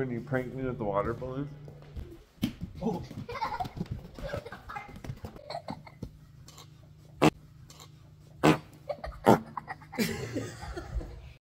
when you pranked me with the water balloon? Oh.